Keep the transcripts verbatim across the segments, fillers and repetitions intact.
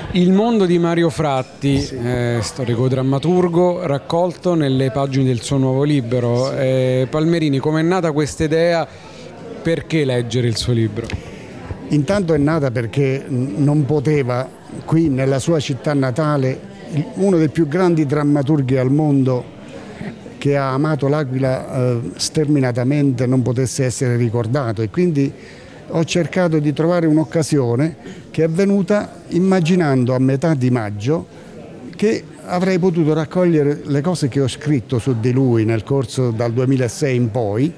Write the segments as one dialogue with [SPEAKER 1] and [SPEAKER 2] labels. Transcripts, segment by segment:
[SPEAKER 1] Il mondo di Mario Fratti,
[SPEAKER 2] Sì.
[SPEAKER 1] eh, storico drammaturgo, raccolto nelle pagine del suo nuovo libro. Eh, Palmerini, com'è nata questa idea? Perché leggere il suo libro?
[SPEAKER 2] Intanto è nata perché non poteva, qui nella sua città natale, uno dei più grandi drammaturghi al mondo che ha amato l'Aquila eh, sterminatamente, non potesse essere ricordato, e quindi ho cercato di trovare un'occasione che è venuta immaginando a metà di maggio che avrei potuto raccogliere le cose che ho scritto su di lui nel corso dal duemilasei in poi,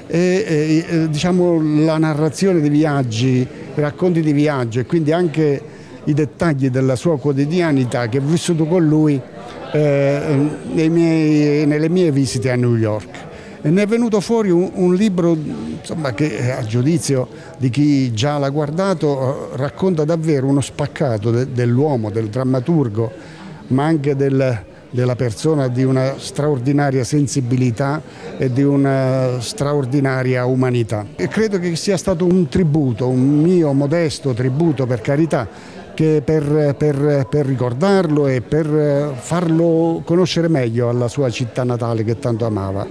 [SPEAKER 2] e, e diciamo la narrazione di viaggi, i racconti di viaggio e quindi anche i dettagli della sua quotidianità che ho vissuto con lui eh, nei miei, nelle mie visite a New York. E ne è venuto fuori un, un libro, insomma, che a giudizio di chi già l'ha guardato racconta davvero uno spaccato de, dell'uomo, del drammaturgo, ma anche del, della persona di una straordinaria sensibilità e di una straordinaria umanità. E credo che sia stato un tributo, un mio modesto tributo, per carità, che per, per, per ricordarlo e per farlo conoscere meglio alla sua città natale che tanto amava.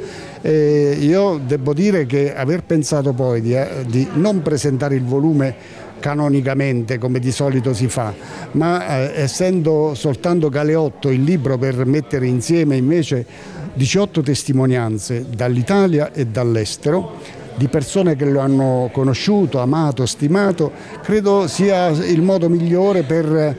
[SPEAKER 2] E io devo dire che aver pensato poi di, di non presentare il volume canonicamente come di solito si fa, ma eh, essendo soltanto Galeotto il libro per mettere insieme invece diciotto testimonianze dall'Italia e dall'estero, di persone che lo hanno conosciuto, amato, stimato, credo sia il modo migliore per,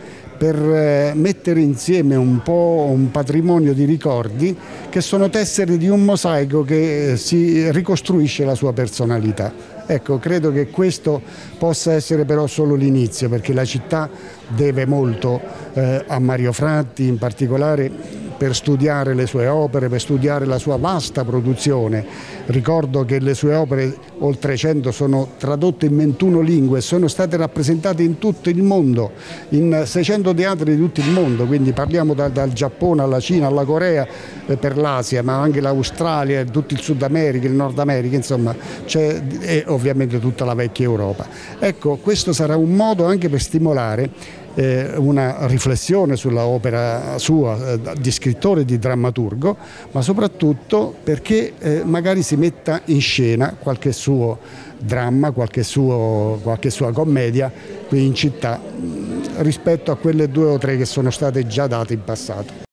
[SPEAKER 2] per mettere insieme un po' un patrimonio di ricordi che sono tessere di un mosaico che si ricostruisce la sua personalità. Ecco, credo che questo possa essere però solo l'inizio, perché la città deve molto eh, a Mario Fratti, in particolare per studiare le sue opere, per studiare la sua vasta produzione. Ricordo che le sue opere, oltre cento, sono tradotte in ventuno lingue e sono state rappresentate in tutto il mondo, in seicento teatri di tutto il mondo, quindi parliamo da, dal Giappone alla Cina, alla Corea, eh, per l'Asia, ma anche l'Australia, tutto il Sud America, il Nord America, insomma, c'è, e ovviamente tutta la vecchia Europa. Ecco, questo sarà un modo anche per stimolare Eh, una riflessione sulla opera sua eh, di scrittore e di drammaturgo, ma soprattutto perché eh, magari si metta in scena qualche suo dramma, qualche, suo, qualche sua commedia qui in città, mh, rispetto a quelle due o tre che sono state già date in passato.